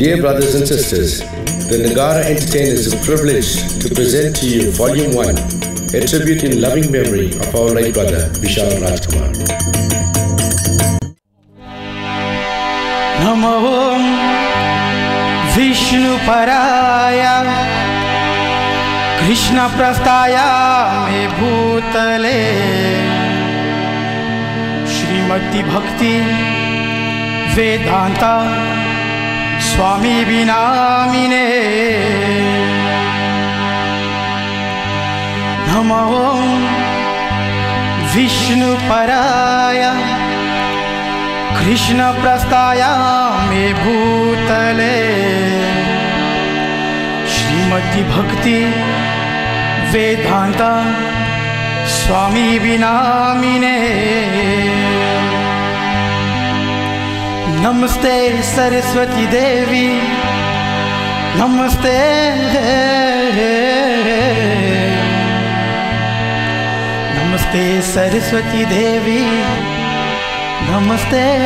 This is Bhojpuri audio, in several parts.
Dear brothers and sisters, the Nagara Entertainers is privileged to present to you Volume 1, a tribute in loving memory of our late brother, Vishal Rajkumar. Namo Vishnu Paraya Krishna Prastaya Me Bhutale Srimati Bhakti Vedanta Swami Vinamine Namo Vishnu Paraya Krishna Prastaya Me Bhutale Srimati Bhakti Vedanta Swami Vinamine Namaste Saraswati Devi Namaste Namaste Saraswati Devi Namaste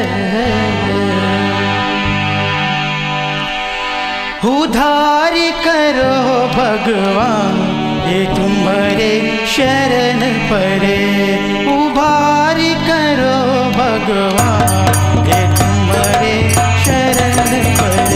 उद्धारी करो भगवान ये तुम्हारे शरण परे उद्धारी करो भगवान ये तुम्हारे शरण परे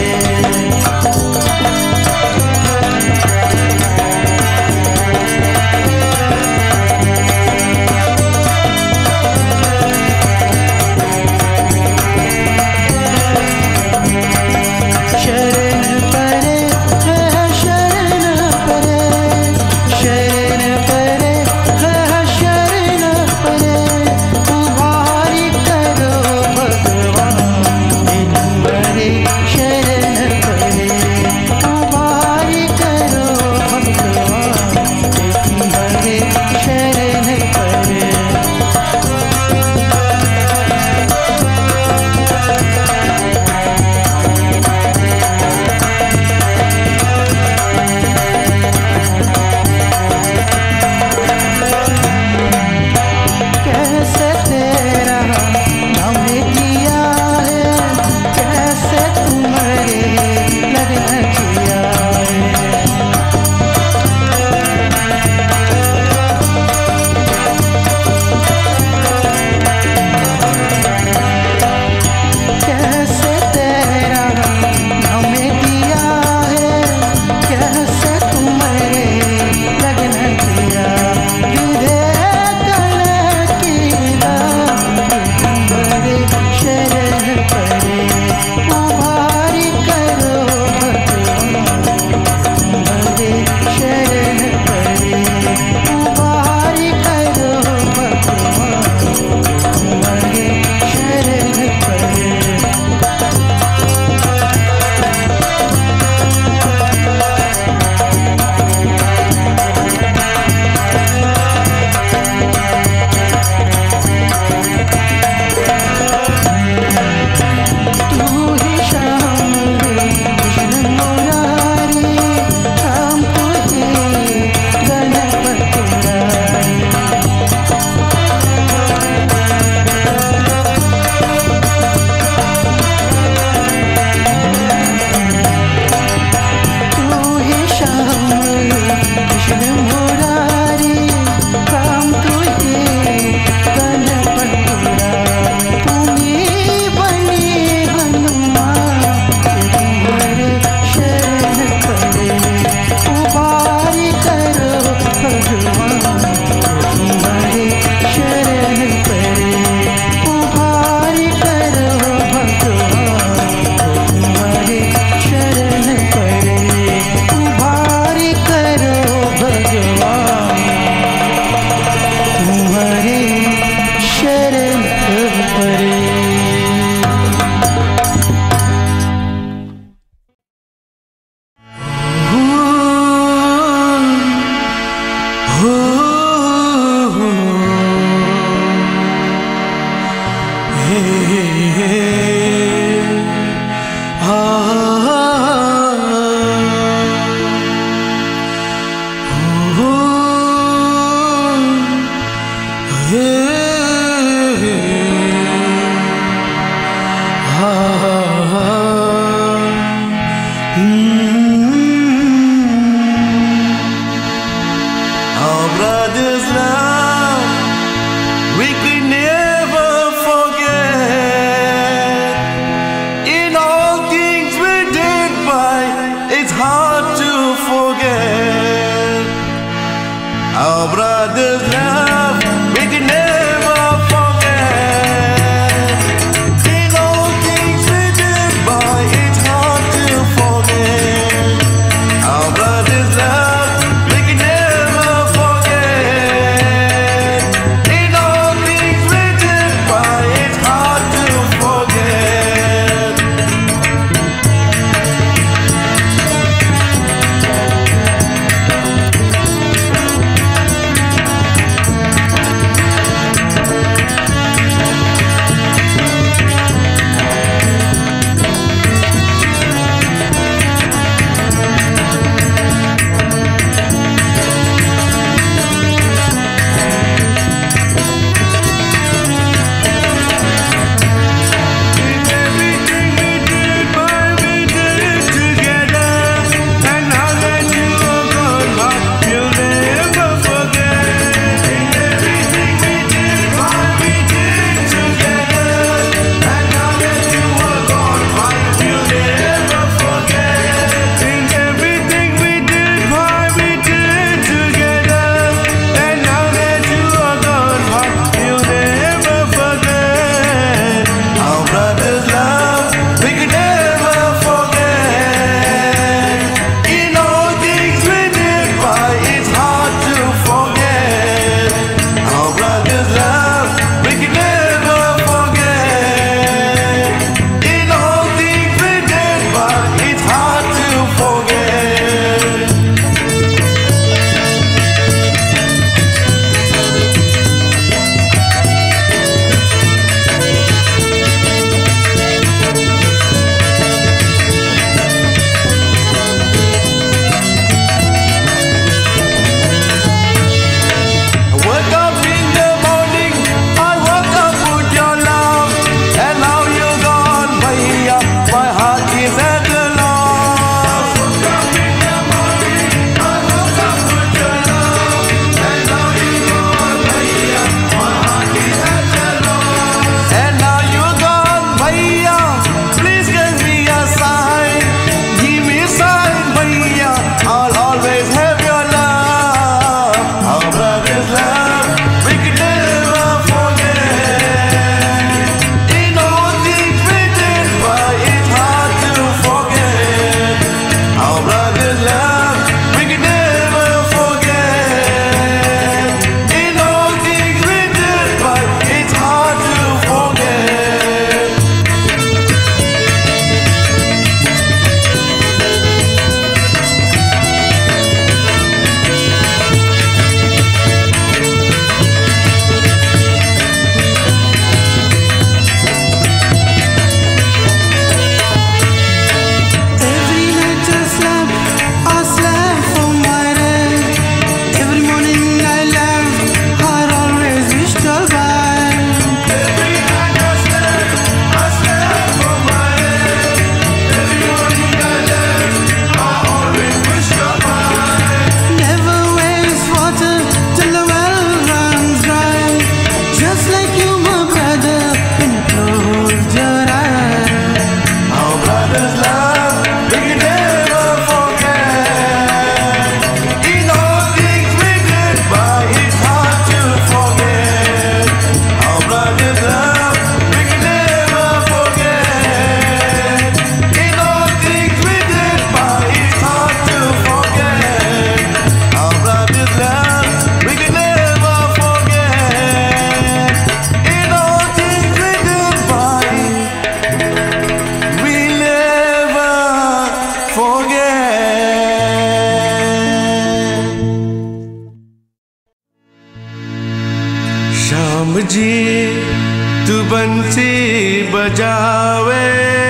बंसी बजावे,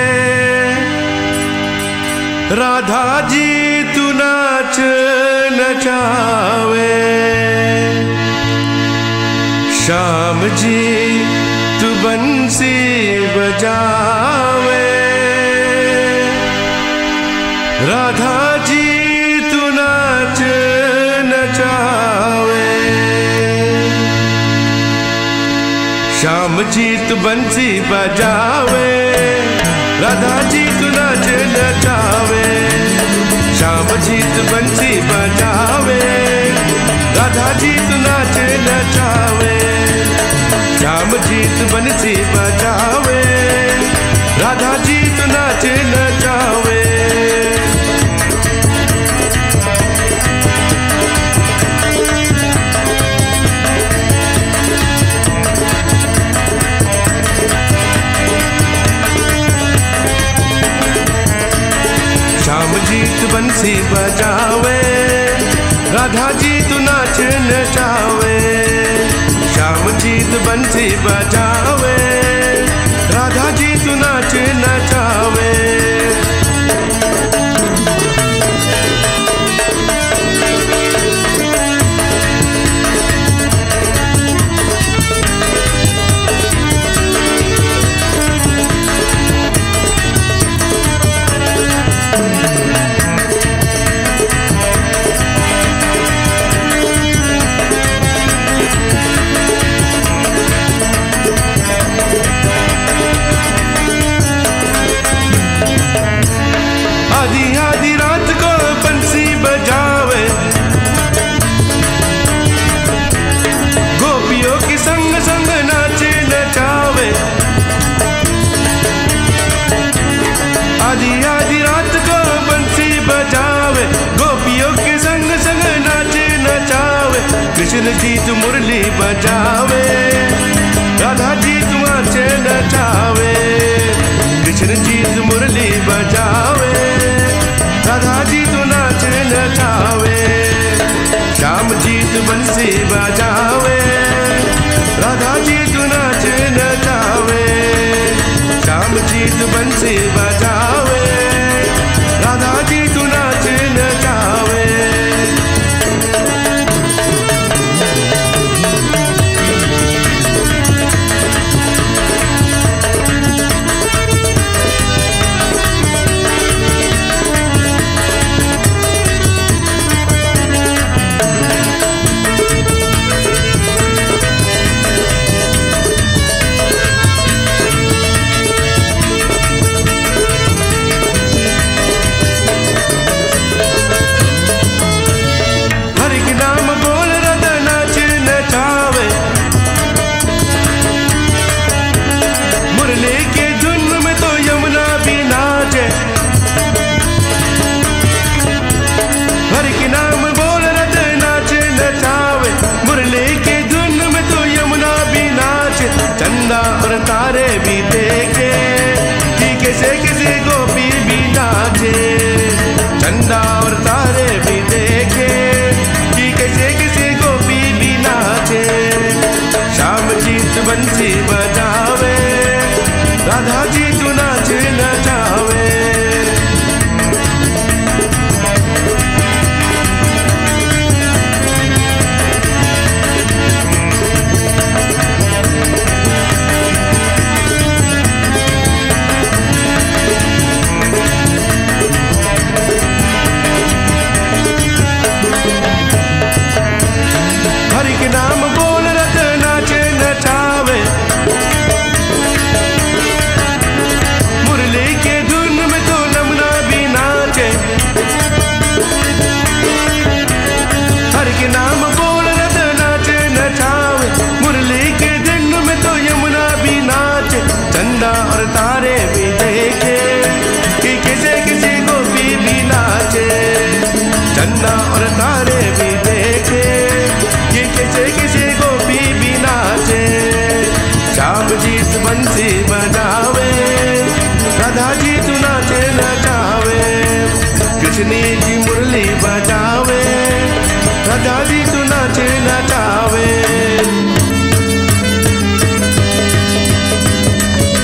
राधा जी तू नाच नचावे, श्याम जी तू बंसी बजावे, राधा जी तू नाच नचावे, श्याम जी तू बंसी बजावे, राधा जी तू नाच नचावे, श्याम जी तू बंसी बजावे, राधा जी तू नाच नचावे, श्याम जी तू बंसी बजावे, राधा जी तू नाच नचावे। श्याम जी तू बंसी बजावे, राधा जी तू नाच नचावे, श्याम जी तू बंसी बजावे, राधा जी तू नाच नचावे। आधी आधी रात को बंसी बजावे, गोपियों के संग संग नाचे नचावे, आधी आधी रात को बंसी बजावे, गोपियों के संग संग नाचे नचावे, कृष्ण जी तू मुरली बजावे, राधा जी तू नाचे नचावे, कृष्ण जी तू मुरली बजावे, राधा जी तू नाच नचावे, श्याम जी तू बंसी बजावे, राधा जी तू नाच नचावे, श्याम जी तू बंसी बजावे, राधा जी तू नाच नचावे। चंदा और तारे भी देखे कि कैसे कैसे गोपी भी नाचे, चंदा और तारे भी देखे कि कैसे कैसे गोपी भी नाचे, श्याम जी तू बंसी बजावे, राधा जी तू नाच नचावे। हरि के नाम बोल रत नाच नचावे, मुरली के धुन में तो नमना भी नाचे, हरि के नाम बोल रत नाच नचावे, मुरली के धुन में तो यमुना भी नाचे, चंदा और तारे भी देखे कि कैसे कैसे गोपी भी नाचे, चंदा और तारे भी देखे कि कैसे कैसे गोपी भी नाचे, श्याम जी तू बंसी बजावे, राधा जी तू नाचे नचावे, कृष्ण जी मुरली बजावे, राधा जी तू नाचे नचावे।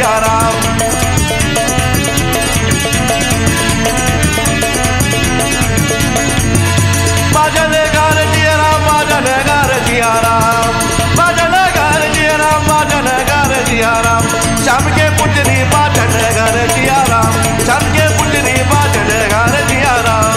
जिया राम बाजनगार जिया राम बाजनगार जिया राम बाजनगार जिया राम बाजनगार जिया राम शाम के पुतरी बाजनगार जिया राम शाम के पुतरी बाजनगार जिया राम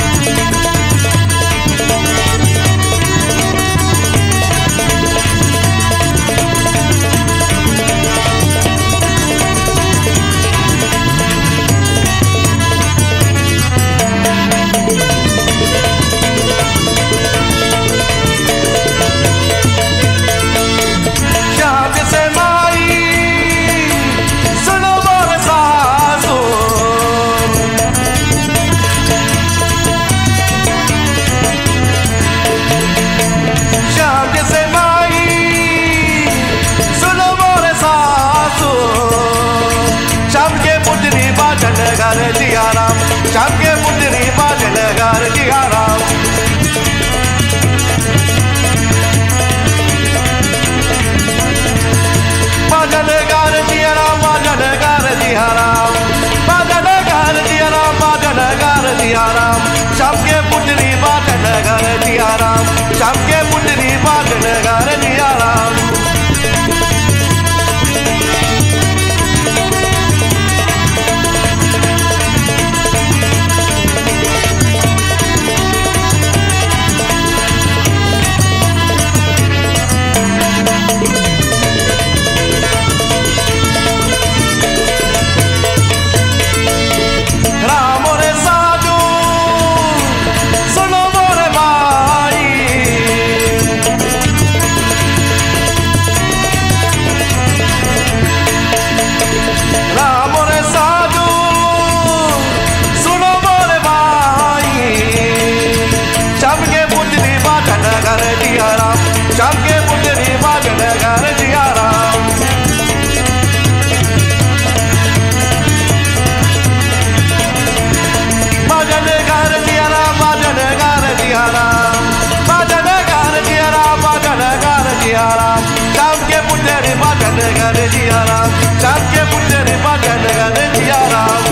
जिया राम शाम के पुतरी बाजनगार जिया राम बाजनगार जिया राम बाजनगार जिया राम बाजनगार जिया राम बाजनगार जिया राम शाम के पुतरी बाजनगार जिया राम शाम के पुतरी बाजनगार जिया राम शाम के पुतरी बाजनगार जिया राम बाजनगार जिया राम बाजनगार जिया राम बाजनगार जिया राम बाजनगार जिया राम शाम के पुतरी बाजनगार जिया राम शाम के पुतरी बाजनगार जिया राम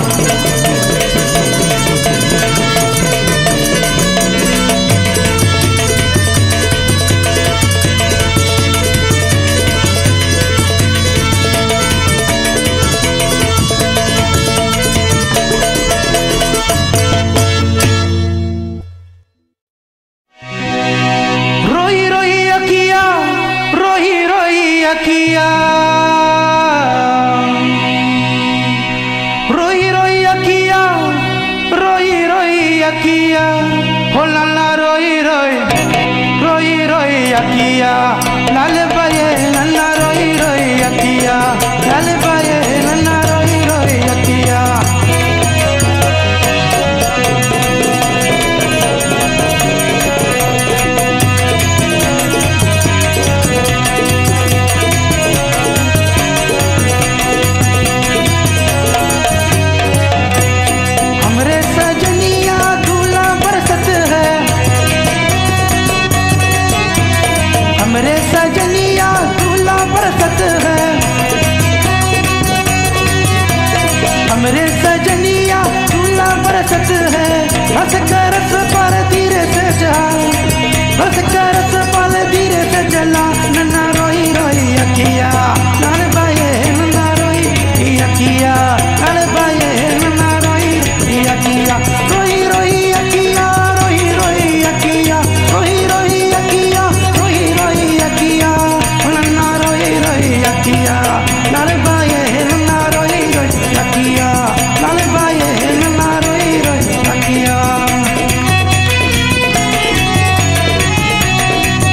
हमरे सजनिया झूला बरसत है हंस कर रस पर धीरे से जा हंस कर रस पर धीरे से चला नन्ना रोई रोई अखिया लाल बाये नन्ना रोई अखिया लाल बाये नन्ना रोई अखिया रोई रोई अखिया रोई रोई अखिया रोई रोई अखिया रोई रोई अखिया नन्ना रोई रोई अखिया लाल बाये नन्ना रोई रोई अखिया लाल बाये नन्ना रोई रोई अखिया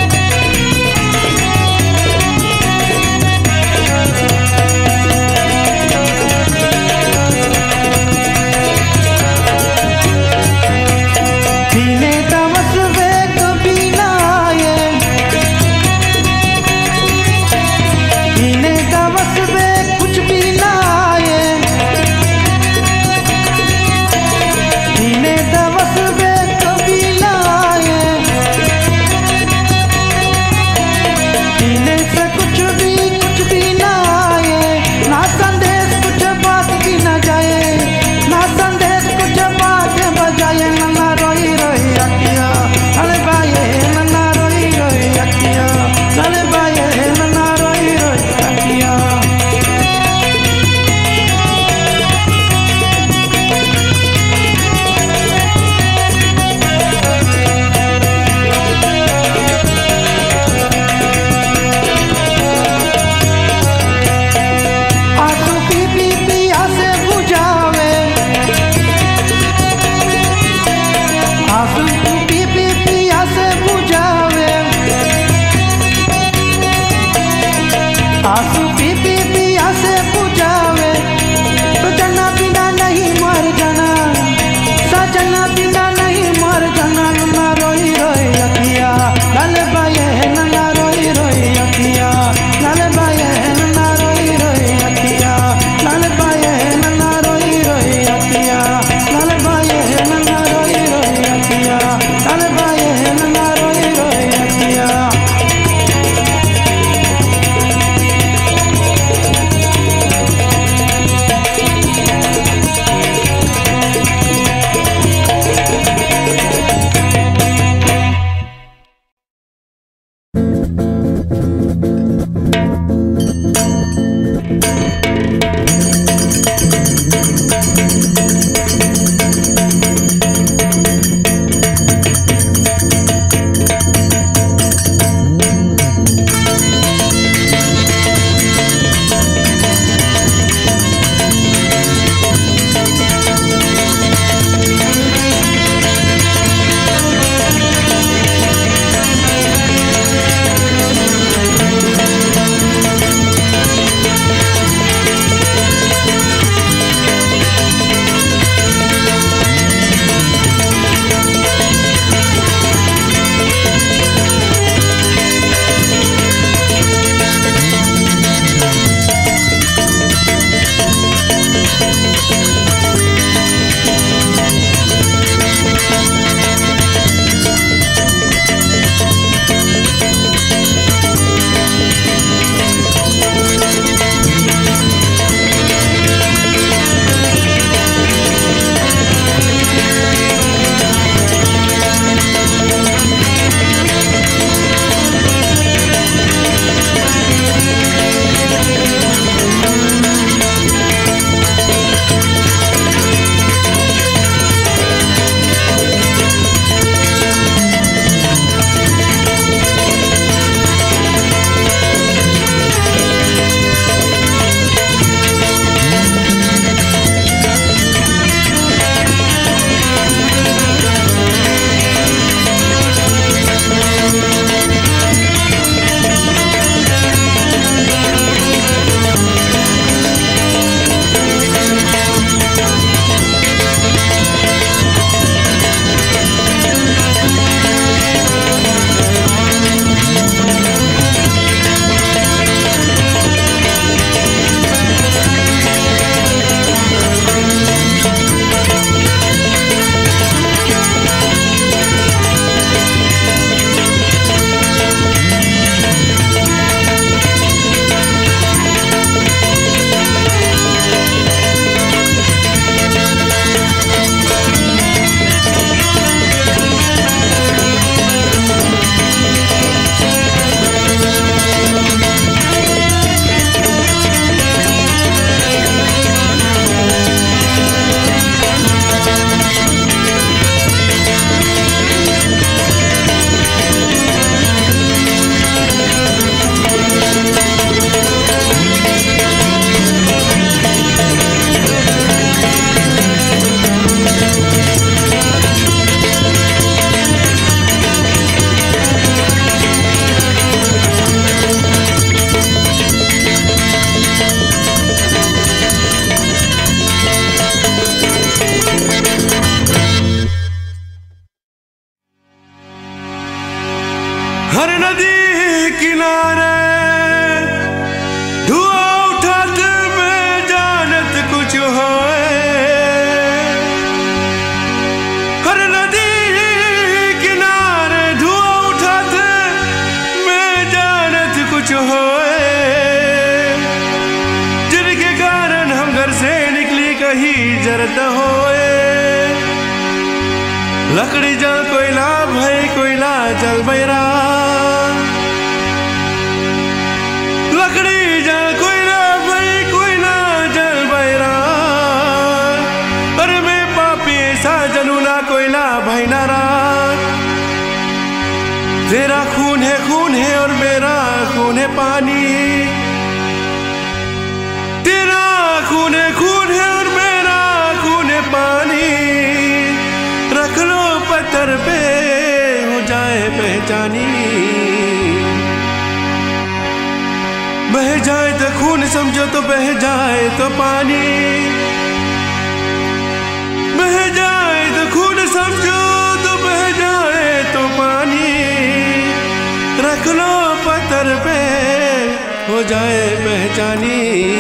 कही जरद होए लकड़ी जल कोयला भई कोयला जल बैरा लकड़ी जल कोयला भई कोयला जल बैरा अरे मैं पापी ऐसा जलूना कोयला भाई नारा तेरा खून है और मेरा खून है पानी तेरा खून है और मेरा खून है पानी रख लो पत्थर पे हो जाए पहचानी बह जाए तो खून समझो तो बह जाए तो पानी बह जाए तो खून समझो तो बह जाए तो पानी रख लो पत्थर पे हो जाए पहचानी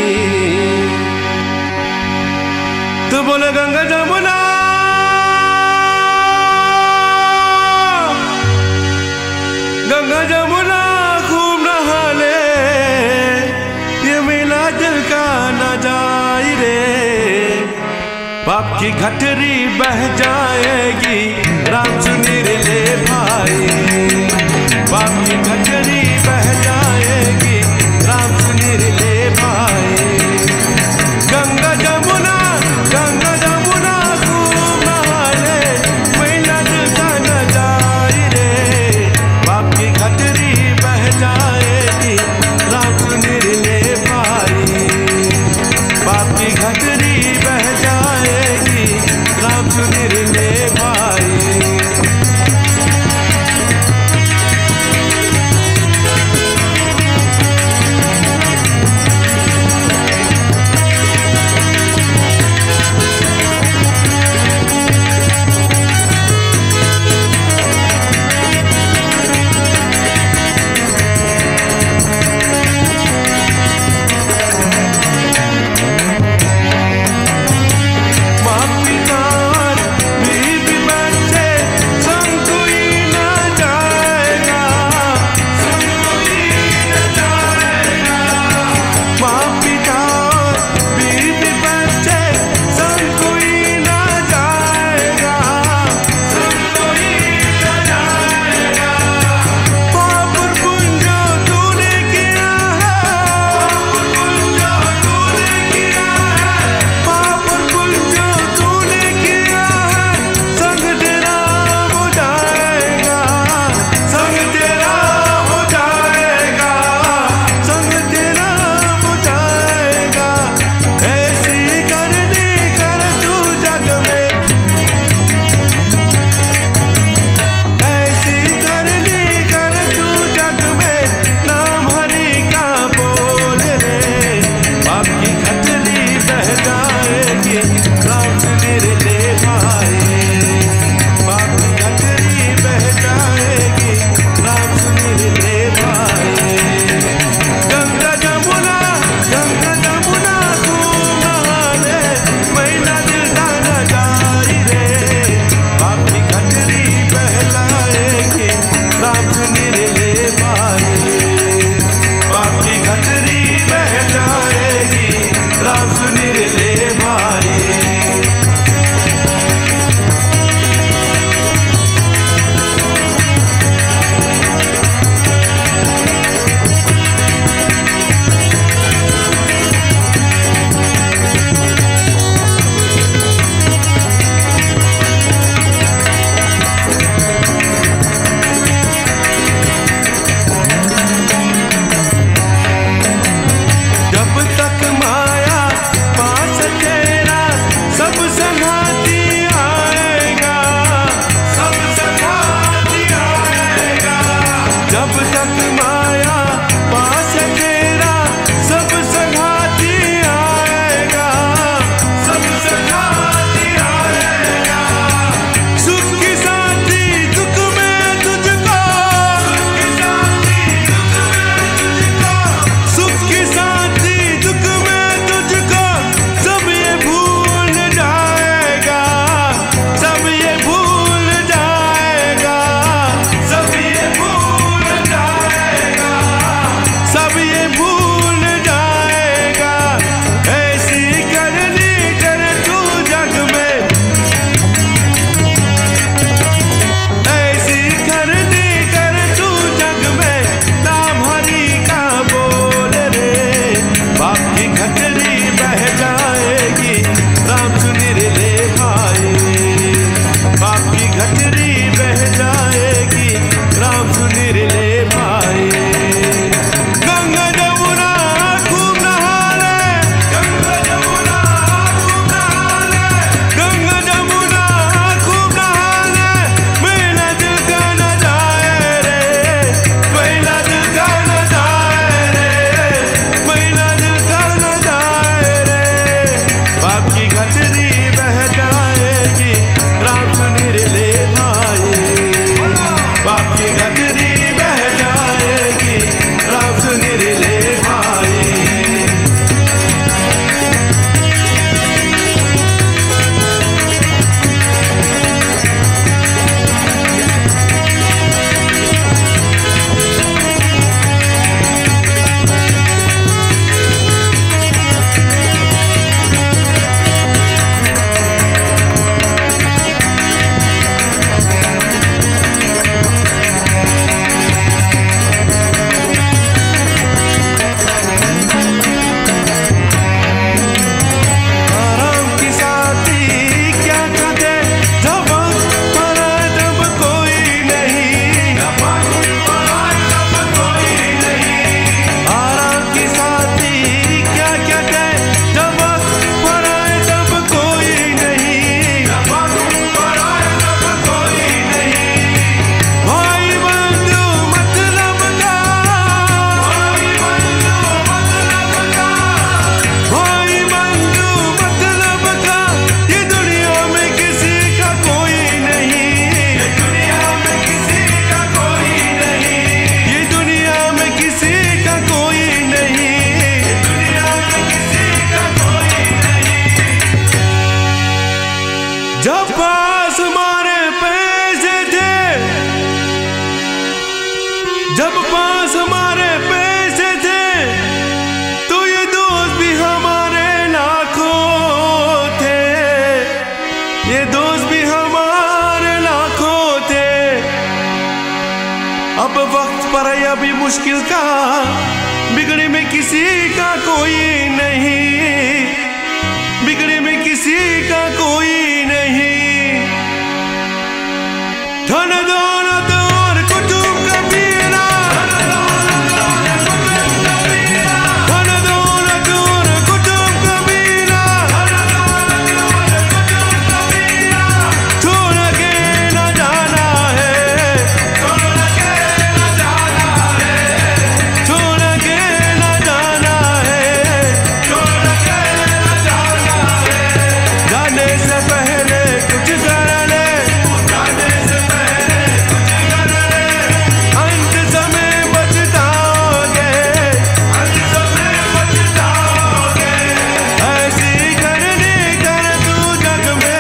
तो बोले गंगा जमुना गंगा जमुना खूब नहा ले ये मेला दिल का ना जाए रे पाप की गठरी बह जाएगी राम सुनीर ले भाई पाप की गठरी बह जाएगी राम सुनीर ले भाई गंगा जमुना खूब नहा ले मैला दिल का न जाए रे पाप की गठरी बह जाएगी राम सुनीर ले भाई पाप की गठरी बह जाएगी राम सुनीर ले भाई जब पास हमारे पैसे थे, जब पास हमारे पैसे थे, तो ये दोस्त भी हमारे लाखों थे, ये दोस्त भी हमारे लाखों थे। अब वक्त पर है अभी मुश्किल का, बिगड़े में किसी का कोई नहीं, बिगड़े में किसी का कोई नहीं। धन दौलत और कुतुब कबीरा, धन दौलत और कुतुब कबीरा, छोड़ के न जाना है, छोड़ के न जाना है, छोड़ के न जाना है, छोड़ के न जाना है। जाने से पहले कुछ कर ले, जाने से पहले कुछ कर ले, अंत समय बचताओगे, अंत समय बचताओगे। ऐसी करनी कर तू जग में,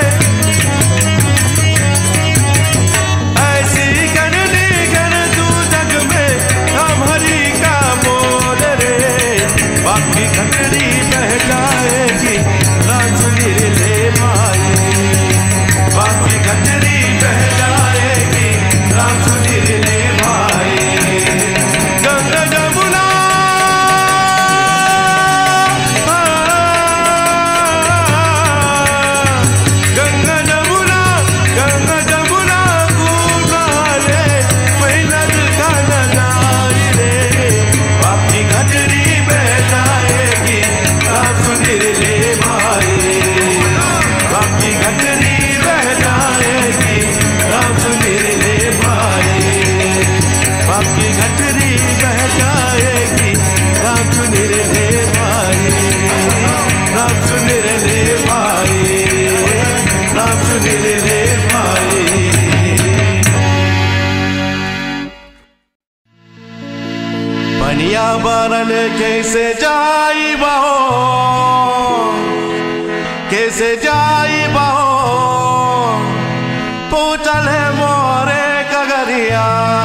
ऐसी करनी कर तू जग में, हम हरि का बोल रे। बाकी घटड़ी बह जाएगी, राम सुनीर ले भाई, बाकी घटड़ी बह जाएगी, राम सुनीर ले भाई। गंगा जमुना, गंगा जमुना, गंगा जमुना गुना रे, मेहनत का नजारी रे। बाकी घटड़ी बह जाएगी, राम सुनीर ले भाई, बाकी घटड़ी बह जाएगी, राम सुनीर ले भाई, बाकी घटड़ी बह जाएगी, राम सुनीर ले भाई, राम सुनीर ले भाई, राम सुनीर ले भाई। बनिया बारल कैसे जाई बहो, कैसे जाई बहो, पूतल है मोरे कगरिया।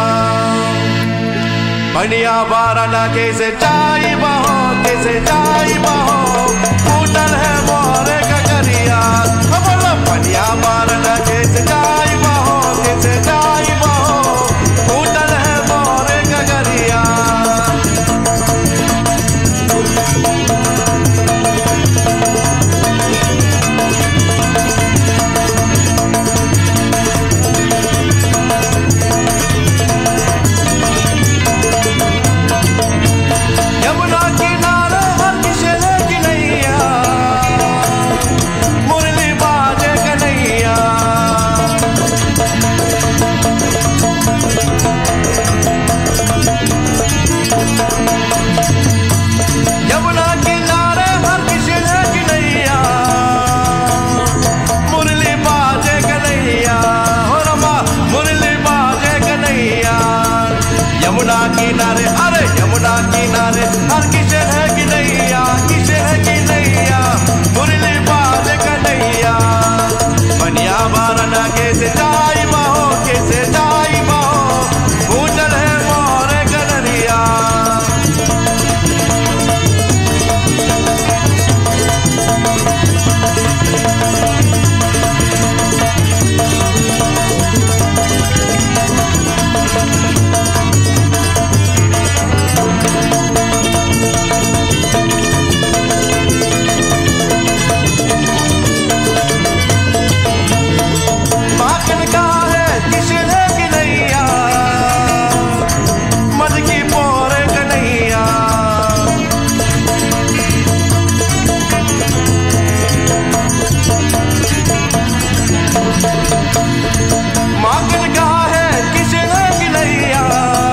बनिया बारल कैसे जाई बहो, कैसे जाई बहो, पूतल है मोरे कगरिया। बोलो बनिया बारल कैसे जाई बहो, कैसे जाई बहो, पूतल है मोरे कगरिया। यमुना किनारे हर किशोर की नैया, मुरली बाजे कन्हैया। यमुना किनारे हर किशोर की नैया, मुरली बाजे कन्हैया, हो रमा मुरली बाजे कन्हैया। यमुना किनारे, अरे यमुना किनारे हर किशोर है कि नैया, किशोर है कि नैया, मुरली बाजे कन्हैया। बनिया बारना कैसे जाई बहो, कैसे जाई बहो, पूतल है मोरे कन्हैया। बाकन का है किशोर की नैया, मद की पोरे कन्हैया। माकन का है किशोर की नैया,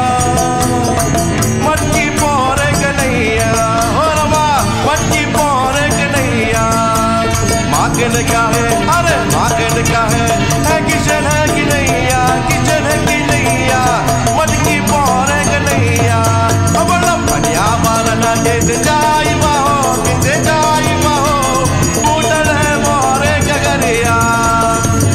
मद की पोरे कन्हैया, हो रमा मद की पोरे कन्हैया। माकन का है, अरे माकन का है किशोर है कि नैया, किशोर है कि नैया, मद की पोरे कन्हैया। बोलो बनिया बारना कैसे जाई बहो, कैसे जाई बहो, पूतल है मोरे कगरिया।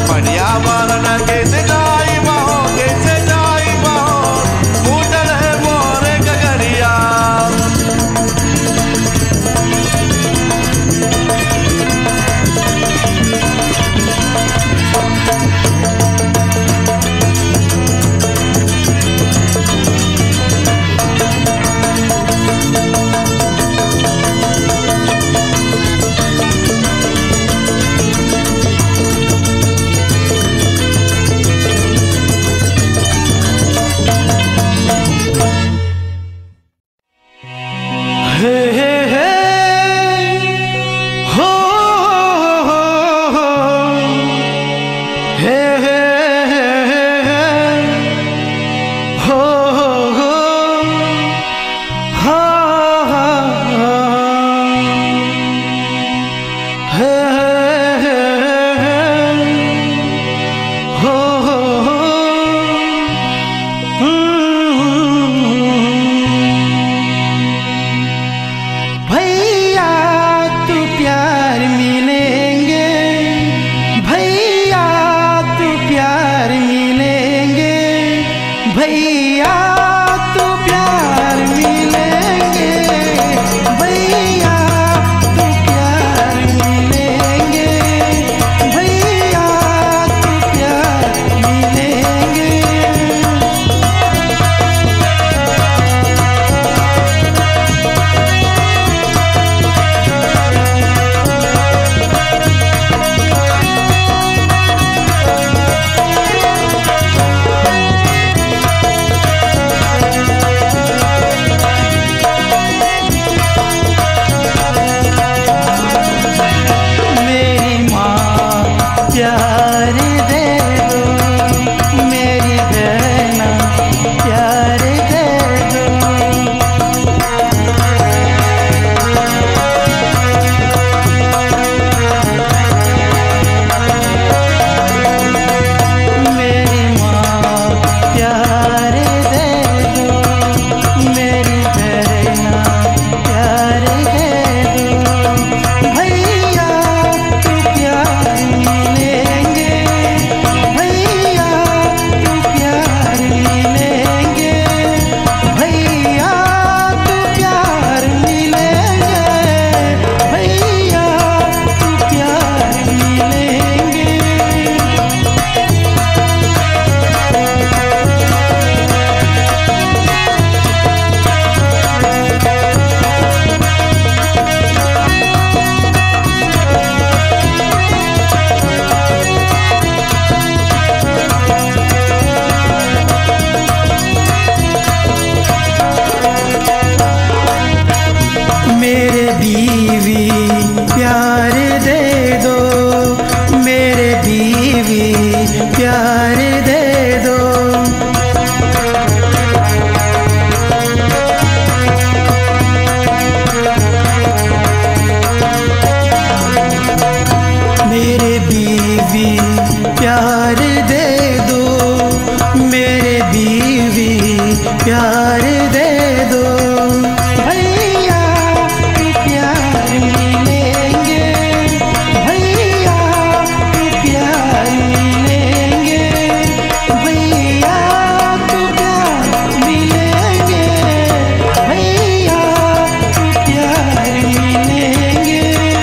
मेरे बीवी प्यार दे दो, मेरे बीवी प्यार दे दो। भैया तू प्यार मिलेंगे, भैया तू प्यार मिलेंगे, भैया तू प्यार मिलेंगे, भैया तू प्यार मिलेंगे।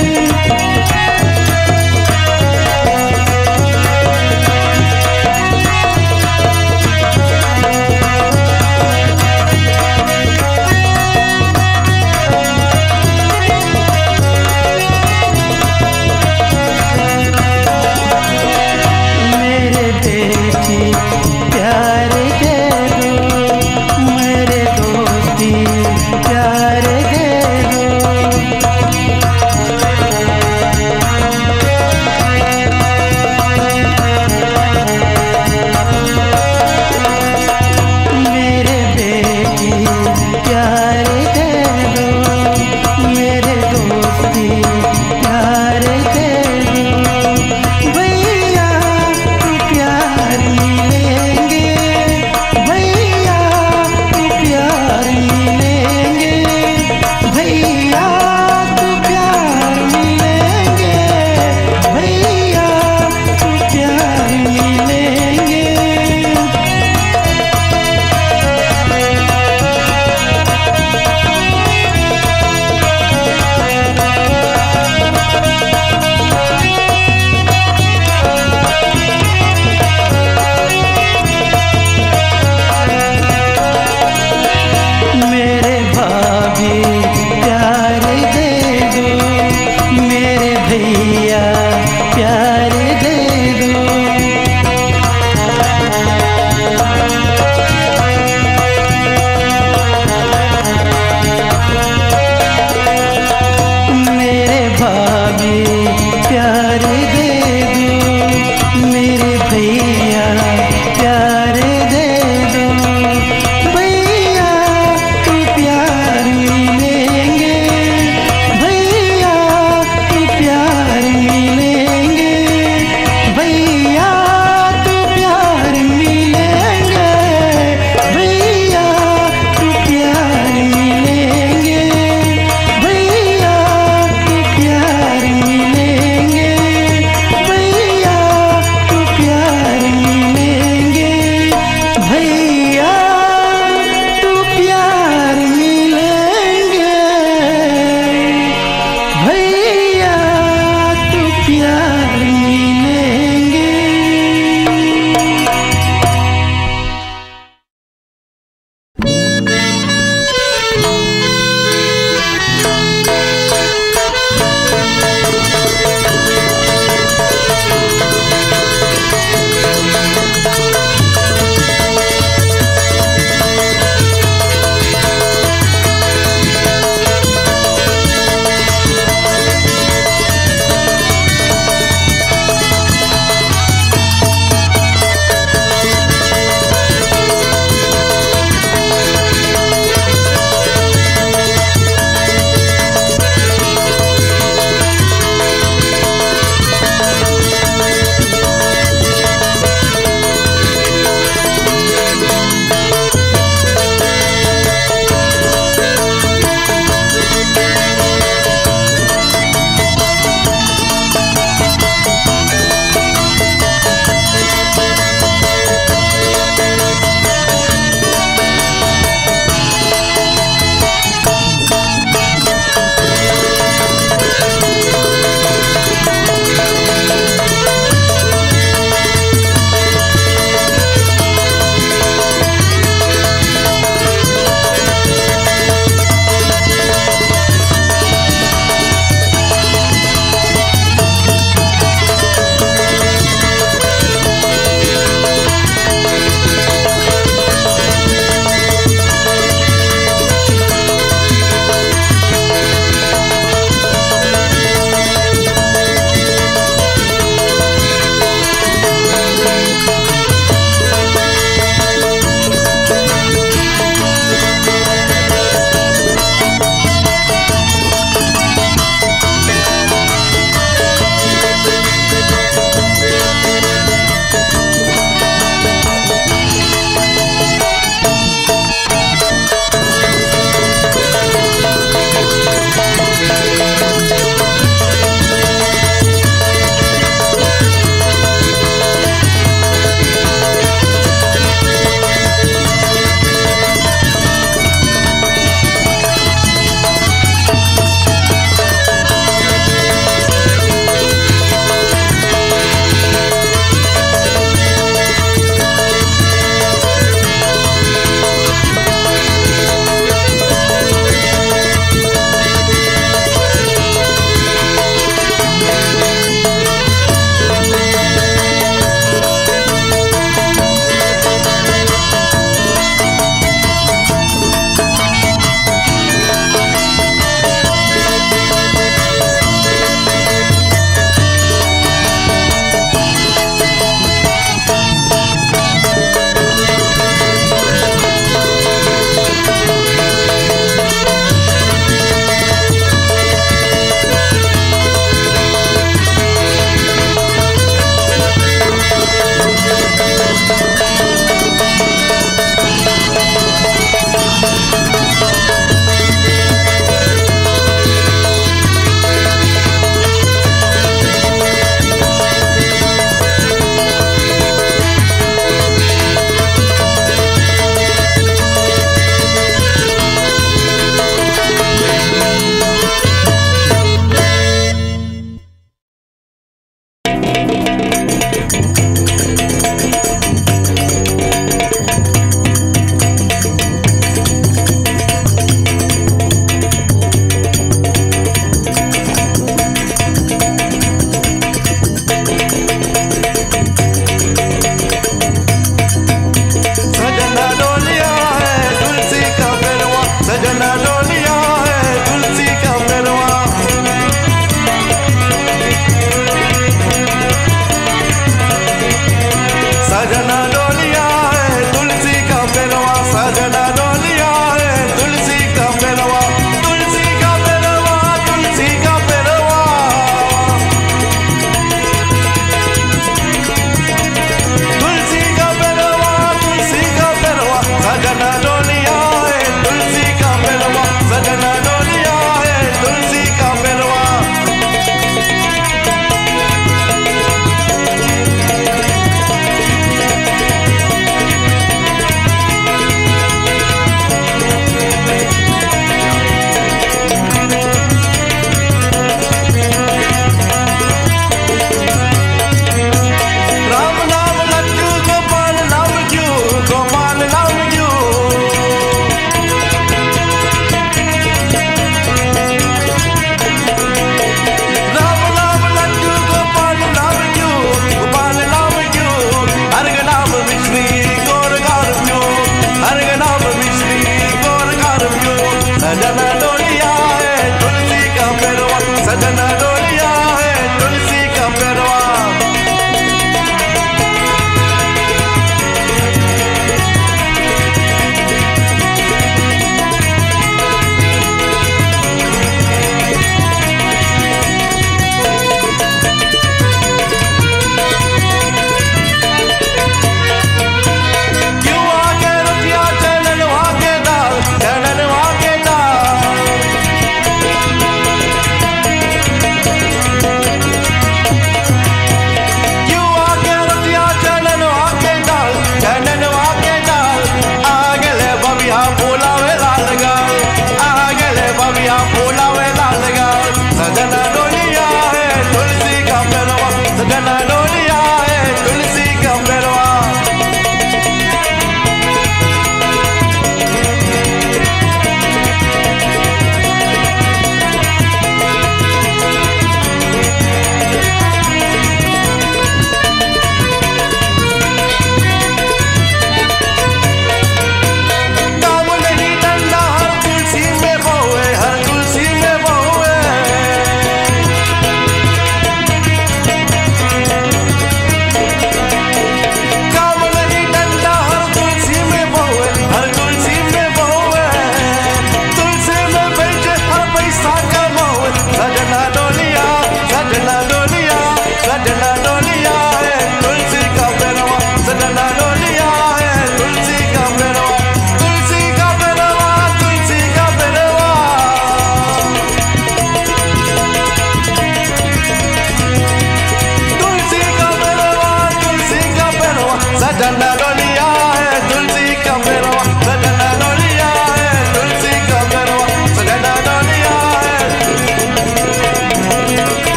प्यार दे दो, मेरे दोस्ती प्यार दे दो। मेरे बेटी प्यार दे दो, मेरे दोस्ती प्यार दे दो। भैया तू प्यार मिलेंगे, भैया तू प्यार मिलेंगे, भैया तू प्यार मिलेंगे, भैया तू प्यार मिलेंगे। मेरे भाभी प्यार दे दो, मेरे भैया प्यार दे दो। मेरे भाभी प्यार दे दो, मेरे भैया प्यार दे दो। भैया तू प्यार मिलेंगे, भैया तू प्यार मिलेंगे, भैया तू प्यार मिलेंगे, भैया तू प्यार मिलेंगे, भैया तू प्यार मिलेंगे।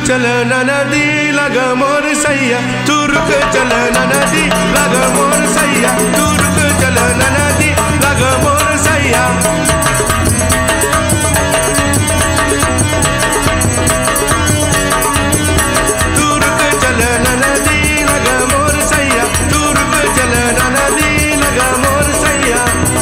चल नदी लगा मोर सैया तू रुक चल नदी लगा मोर सैया तू रुक चल नदी लगा मोर सैया तू रुक चल नदी लगा मोर सैया तू रुक चल नदी लगा मोर सैया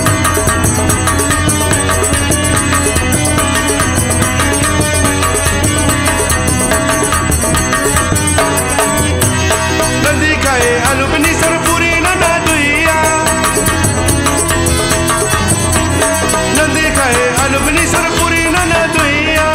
अलुपनी सरपुरी नना दुइया नंदी खाए अलुपनी सरपुरी नना दुइया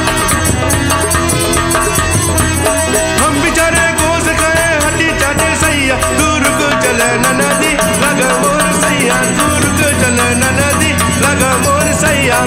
हम बेचारे गोश खाए हड्डी चाटे सैया तू रुक चल नदी लगा मोर सैया तू रुक चल नदी लगा मोर सैया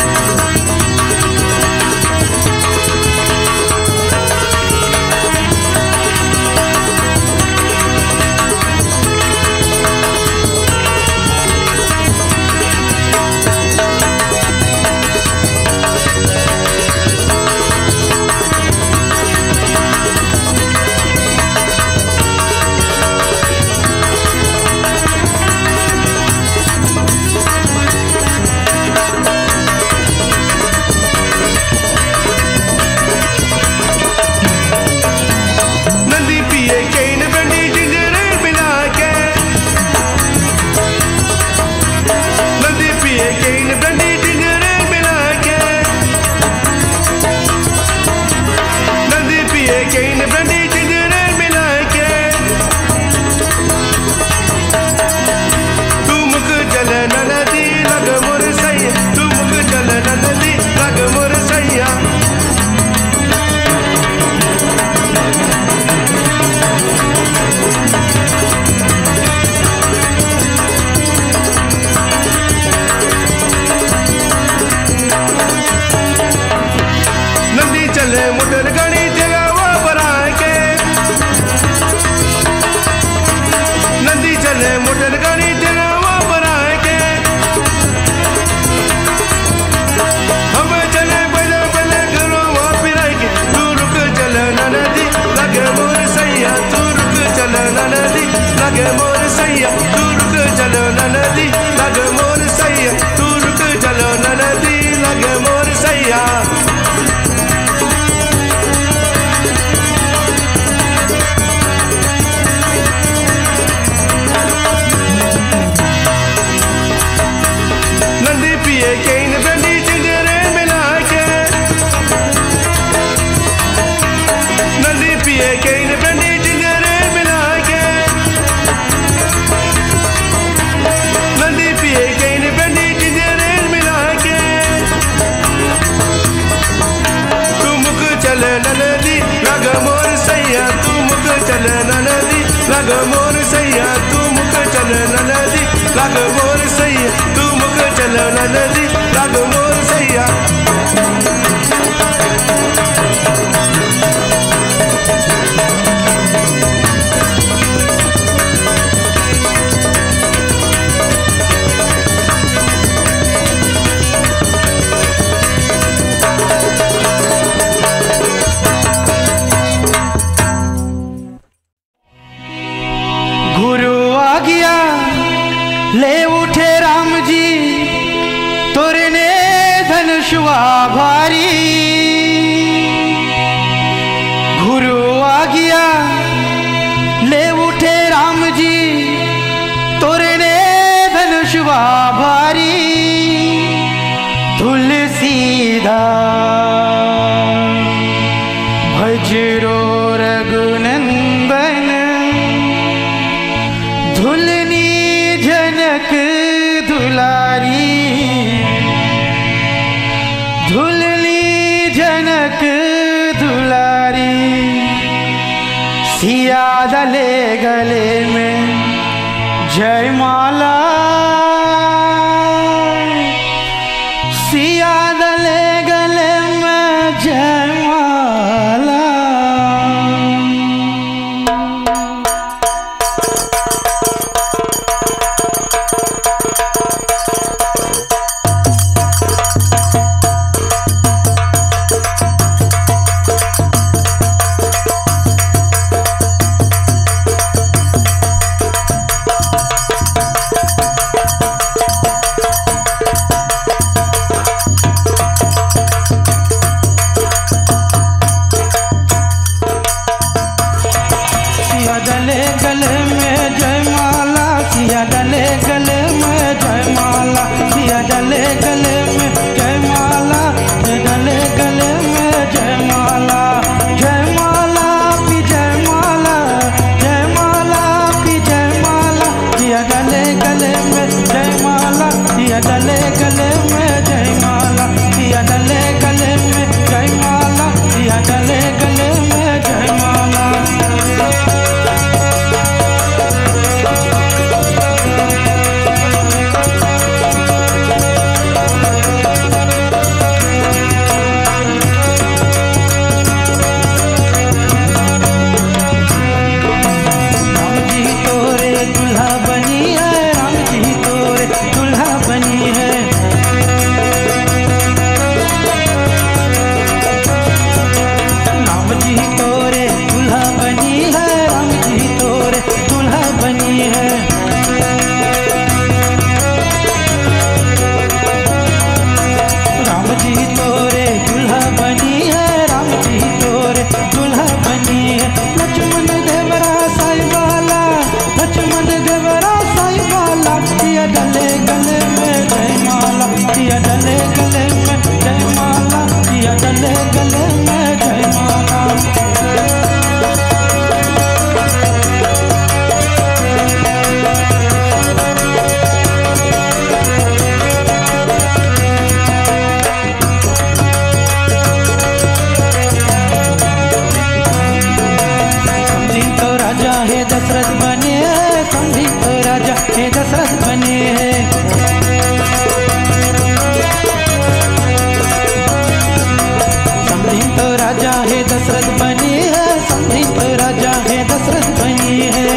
लगा मोर सैया तू मुख चल नदी लगा मोर सैया तू मुख चल नदी लगा मोर सैया ले उठे राम जी तोरने धनुषवा भारी गुरु आ गया ले उठे राम जी तोरने धनुषवा भारी तुलसीदास भजरो रघुनंदन धुलनी जनक दुलारी धुलनी जनक दुलारी सिया दले गले में जयमाला सिया दले गले में जयमाला गले में जयमाला, डले गले में जयमाला, जयमाला की जयमाला, जयमाला की जयमाला, दिया डले गले में जयमाला, दिया डले गले में जयमाला, दिया डले गले में जयमाला, दिया डले गले में जयमाला। दशरथ बने हैं, समझी तो राजा हे दशरथ बने हैं। समझी तो राजा हे दशरथ बने हैं, समझी तो राजा हे दशरथ बने हैं।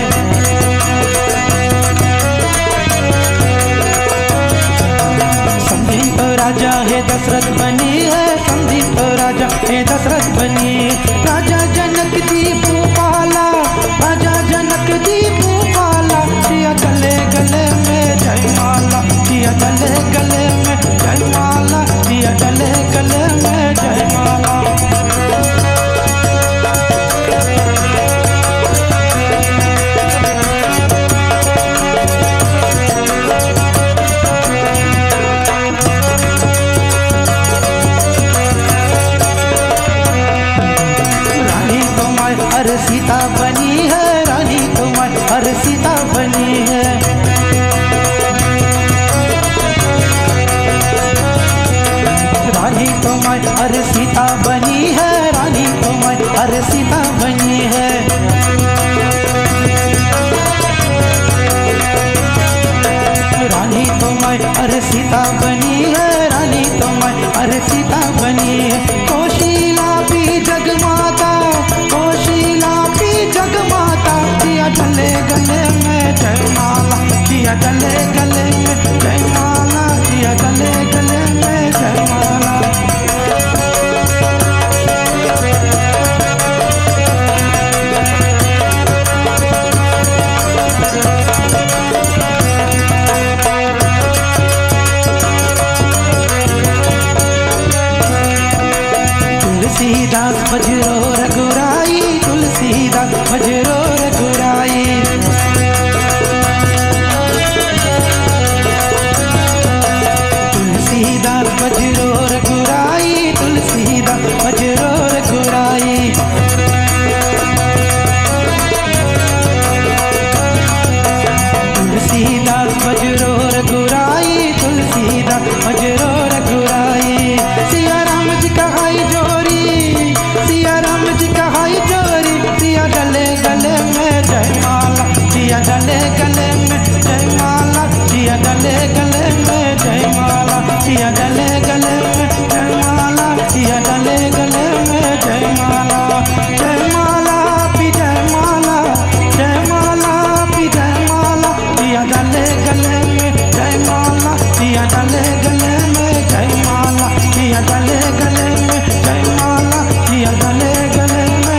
समझी तो राजा हे दशरथ बने हैं, समझी तो राजा हे दशरथ बने। राजा जनक जी भूपाला, राजा जनक जी भूपाला, दिया गले गले में जयमाला, दिया गले गले में जयमाला, दिया गले गले में जयमाला। हर सीता बनी है, रानी तुम्हारी हर सीता बनी है। रानी तुम्हारी हर सीता बनी है, रानी तुम्हारी हर सीता बनी है। रानी तुम्हारी हर सीता बनी है, रानी तुम्हारी हर सीता बनी है। कोशिला भी जगमाता, कोशिला भी जगमाता, दिया गले गले में जयमाला, दिया गले गले में जयमाला, दिया गले गले में जयमाला। तुलसीदास बजरो रघुराई, तुलसीदास बजरो रघुराई। तुलसीदास बजरो रघुराई, तुलसीदास बजरो रघुराई। तुलसीदास बजरो रघुराई, तुलसीदास बजरो रघुराई। सिया राम जी का हाई जोरी, सिया राम जी का हाई जोरी, सिया गले गले में जयमाला, सिया गले गले में जयमाला, सिया गले गले में जयमाला, सिया गले गले में जयमाला, सिया गले गले में जयमाला। जयमाला पी जयमाला, जयमाला पी जयमाला, सिया गले गले में जयमाला, सिया गले गले में जयमाला, सिया गले गले में जयमाला, सिया गले गले में।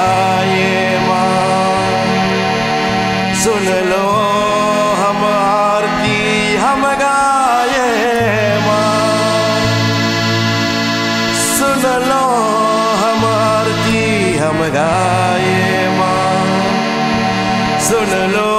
गाए माँ, सुन लो हम आरती हम गाए माँ, सुन लो हम आरती हम गाए माँ, सुन लो